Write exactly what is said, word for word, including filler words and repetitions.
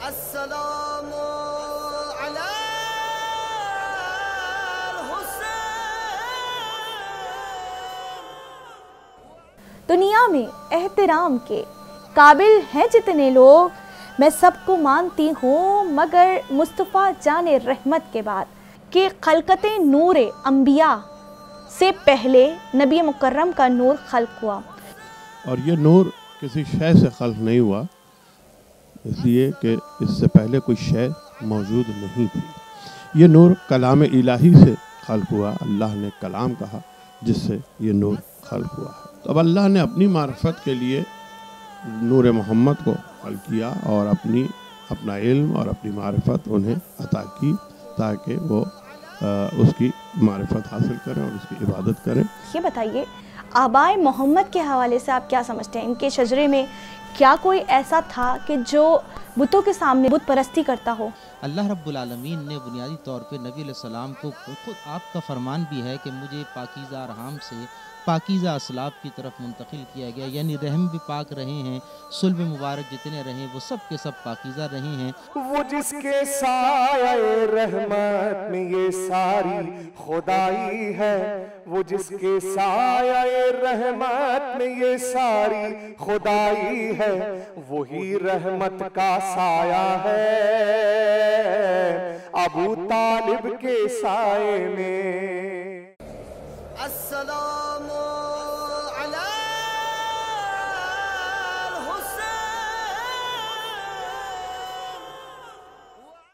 السلام علی الحسین۔ دنیا میں احترام کے قابل ہیں جتنے لوگ، میں سب کو مانتی ہوں مگر مصطفیٰ جان رحمت کے بعد، کہ خلقت نور انبیاء سے پہلے نبی مکرم کا نور خلق ہوا، اور یہ نور کسی شے سے خلق نہیں ہوا، اس لیے کہ اس سے پہلے کوئی شے موجود نہیں تھی۔ یہ نور کلام الہی سے خلق ہوا، اللہ نے کلام کہا جس سے یہ نور خلق ہوا۔ تو اب اللہ نے اپنی معرفت کے لیے نور محمد کو خلق کیا اور اپنی اپنا علم اور اپنی معرفت انہیں عطا کی تاکہ وہ اس کی معرفت حاصل کریں اور اس کی عبادت کریں۔ یہ بتائیے آبائے محمد کے حوالے سے آپ کیا سمجھتے ہیں؟ ان کے شجرے میں کیا کوئی ایسا تھا کہ جو بتوں کے سامنے بت پرستی کرتا ہو؟ اللہ رب العالمین نے بنیادی طور پہ نبی علیہ السلام کو خود آپ کا فرمان بھی ہے کہ مجھے پاکیزہ ارحام سے پاکیزہ اسلاف کی طرف منتقل کیا گیا، یعنی رحم بھی پاک رہے ہیں، صلب مبارک جتنے رہے وہ سب کے سب پاکیزہ رہے ہیں۔ وہ جس کے سایہ رحمت میں یہ ساری خدائی ہے، وہ جس کے سایہ رحمت میں یہ ساری خدائی ہے، وہی رحمت کا سایہ ہے ابو طالب کے سائے میں۔ السلام